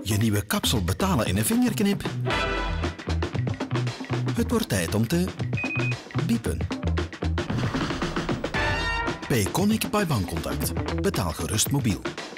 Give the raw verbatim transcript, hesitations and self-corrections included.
Je nieuwe kapsel betalen in een vingerknip. Het wordt tijd om te biepen. Payconic bij Bankcontact. Betaal gerust mobiel.